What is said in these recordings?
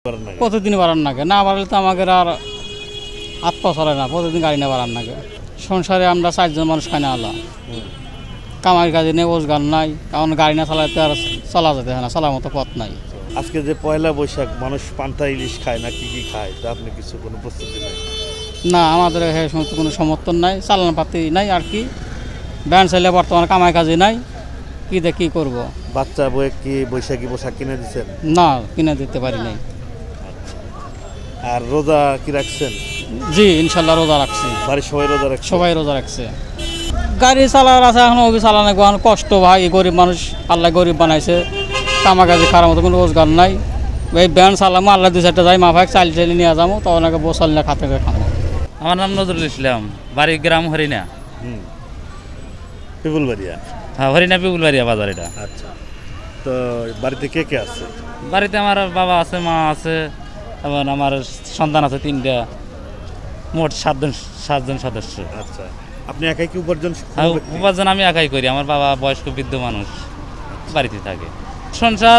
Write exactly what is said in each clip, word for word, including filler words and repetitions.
প্রতিদিন বাড়ান নাগে, না বাড়লে তো আমাদের আর আত্মা চলে না, প্রতিদিন গাড়ি না বাড়ান নাগে। সংসারে আমরা চারজন মানুষ খাই না আলা, কামাই কাজে নেই, রোজগার নাই, কারণ গাড়ি না চালাতে আর চলা যেতে হয় না, চলার মতো পথ নাই। আজকে যে পয়লা বৈশাখ মানুষ পান্তা ইলিশ খায় না, কি কি খায়, তা আপনি কিছু কোনো প্রস্তুতি নাই? না, আমাদের এই সমস্ত কোনো সমর্থন নাই, চালান পাতি নাই আর কি। ব্যান্ড চাইলে বর্তমানে কামাই কাজে নাই, কি দিয়ে কী করবো। বাচ্চা বয়ে কি বৈশাখী পোশাক কিনে দিচ্ছেন? না, কিনে দিতে পারি নাই। আর রোজা কি রাখছেন? জি, ইনশাল্লাহ রোজা রাখছি। বাড়ির সবাই রোজা রাখছে? সবাই রোজা রাখছে। গাড়ি চালার আছে এখন, ওই চালানো এখন কষ্ট ভাই, গরিব মানুষ, আল্লাহ গরিব বানাইছে, কামা কাজে খারাপ মতো কোনো রোজগার নাই। এই ব্যান্ড চালামো, আল্লাহ দু চারটা যাই মাফাক চাল চালি নিয়ে যাবো, তখন আগে বসাল না খাতে করে খাবো। আমার নাম নজরুল ইসলাম, বাড়ি গ্রাম হরিণা। হুম, পিপুলবাড়িয়া? হ্যাঁ, হরিণা পিপুলবাড়িয়া বাজার এটা। আচ্ছা, তো বাড়িতে কে কে আছে? বাড়িতে আমার বাবা আছে, মা আছে, এবং আমার সন্তান আছে তিনটা, মোট সাতজন সাতজন সদস্য। আচ্ছা, আপনি একাই কি উপার্জন? হ্যাঁ, উপার্জন আমি একাই করি, আমার বাবা বয়স্ক বৃদ্ধ মানুষ, বাড়িতে থাকে। সংসার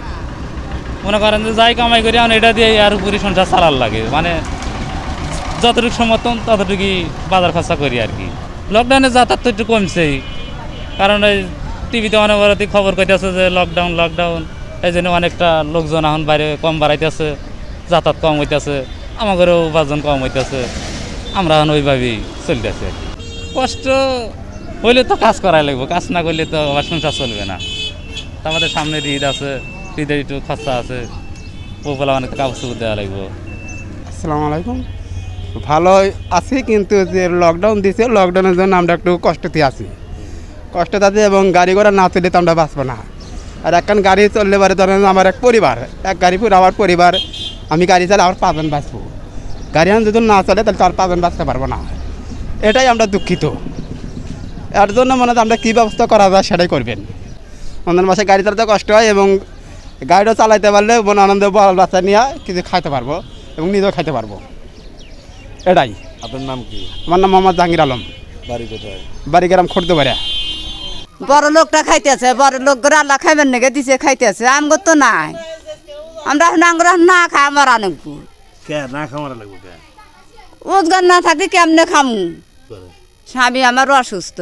মনে করেন যে যাই কামাই করি এখন এটা দিয়ে আর উপরই সংসার চালার লাগে, মানে যতটুকু সমর্থন ততটুকুই বাজার খরচা করি আর কি। লকডাউনে যাতায়াত তো একটু কমছেই, কারণ এই টিভিতে অনবরতই খবর কইতেছে যে লকডাউন লকডাউন এই জন্য অনেকটা লোকজন এখন বাইরে কম বাড়াইতেছে, যাতায়াত কম হইতেছে, আমাদেরও উপার্জন কম হইতেছে, আমরা এখন ওইভাবেই চলতেছে। কষ্ট হইলে তো কাজ করাই লাগবে, কাজ না করলে তো আবার সংসার চলবে না। তো আমাদের সামনে ঈদ আছে, ঈদের একটু খরচা আছে, ওগুলো অনেক কাগজ দেওয়া লাগবে। আসসালামু আলাইকুম। ভালো আছি, কিন্তু যে লকডাউন দিয়েছে, লকডাউনের জন্য আমরা একটু কষ্টতে আছি, কষ্টতে আছি, এবং গাড়ি ঘোড়া না চললে তো আমরা বাঁচবো না। আর একখান গাড়ি চললে পারে ধরেন আমার এক পরিবার, এক গাড়ি পুরো আমার পরিবার, আমি গাড়ি চালে আমার পাঁচজন বাঁচবো, গাড়ি আন যদি না চলে তাহলে তো আর পাঁচজন বাঁচতে পারবো না। এটাই আমরা দুঃখিত। এর জন্য মনে হয় আমরা কী ব্যবস্থা করা যায় সেটাই করবেন। অন্যান্য মাসে গাড়ি চালাতে কষ্ট হয়, এবং গাড়িটা চালাইতে পারলে মনে আনন্দ বল বাচ্চা নিয়ে কিছু খাইতে পারবো এবং নিজেও খাইতে পারবো, এটাই। আপনার নাম কি? আমার নাম মোহাম্মদ জাহাঙ্গীর আলম। বাড়ি কোথায়? বাড়ি গ্রাম খড়তে পারে। বড় লোকটা খাইতেছে, বড় লোক করে আল্লাহ খাইবেন নাকি দিছে খাইতেছে, আমগো তো নাই, আমরা আমরা না খাই আমার আনকু কে না খাওয়ার লাগবে? কে রোজগার না থাকলে কেমনে খামু? স্বামী আমার অসুস্থ,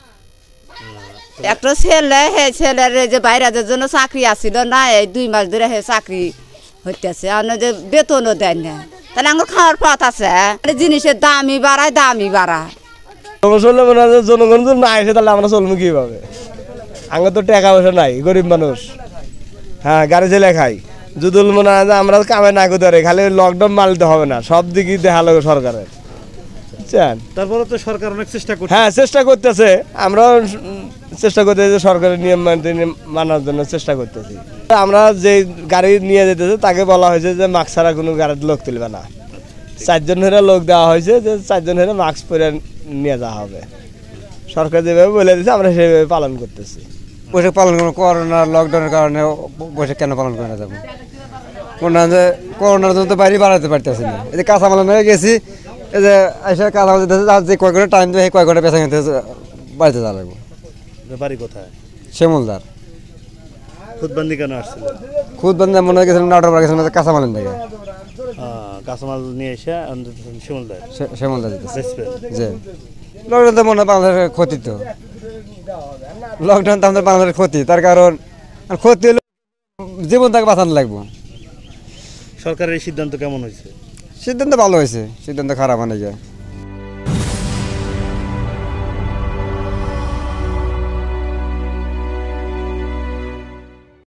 একটা ছেলে, হে ছেলের যে বাইরের জন্য চাকরি আসছিল না, এই দুই মাস ধরে হে চাকরি হইতেছে, যে বেতনও দেয় না, তাহলে আমার খাওয়ার পথ আছে? জিনিসের দামই বাড়ায়, দামই বাড়ায়। জনগণ যদি না আসে তাহলে আমরা চলবো কিভাবে? আমার তো টাকা পয়সা নাই, গরিব মানুষ। হ্যাঁ, গাড়ি চালিয়ে খাই, যদি মনে হয় যে আমরা কামাই না করতে পারি, খালি লকডাউন মানতে হবে না, সব দিকই দেখা লাগবে সরকারের, বুঝছেন? তারপরে তো সরকার অনেক চেষ্টা করছে। হ্যাঁ, চেষ্টা করতেছে, আমরাও চেষ্টা করতেছি সরকারের নিয়ম মানার জন্য চেষ্টা করতেছি। আমরা যে গাড়ি নিয়ে যেতেছে তাকে বলা হয়েছে যে মাস্ক ছাড়া কোনো গাড়ির লোক তুলবে না, চারজন হেরে লোক দেওয়া হয়েছে, যে চারজন হেরে মাস্ক পরে নিয়ে যাওয়া হবে। সরকার যেভাবে বলে দিয়েছে আমরা সেভাবে পালন করতেছি। বৈশাখ পালন করবো, করোনা লকডাউনের কারণে বৈশাখ কেন পালন করে না যাবো? কোনটা যে করোনার জন্য তো বাইরে বাড়াতে পারতেছি না, এই যে কাঁচামাল নিয়ে গেছি, এই যে এসে কাঁচামাল দিতেছে, যে কয় ঘন্টা টাইম দেবে সেই কয় ঘন্টা পেঁচা কিনতে বাড়িতে যাওয়া লাগবে। বাড়ি কোথায়? শ্যামলদার। খুদবান্দি কেন আসছিল? খুদবান্দি মনে হয় গেছিলাম নাটোর গেছিলাম কাঁচামালের দিকে, কাঁচামাল নিয়ে এসে শিমুলদার শ্যামলদার দিতেছে। যে লকডাউন তো মনে হয় বাংলাদেশের ক্ষতি, তো লকডাউন তো আমাদের বাংলাদেশের ক্ষতি, তার কারণ ক্ষতি হলে জীবন তাকে বাঁচানো লাগবে। সরকারের এই সিদ্ধান্ত কেমন হয়েছে? সিদ্ধান্ত ভালো হয়েছে, সিদ্ধান্ত খারাপ অনেকে।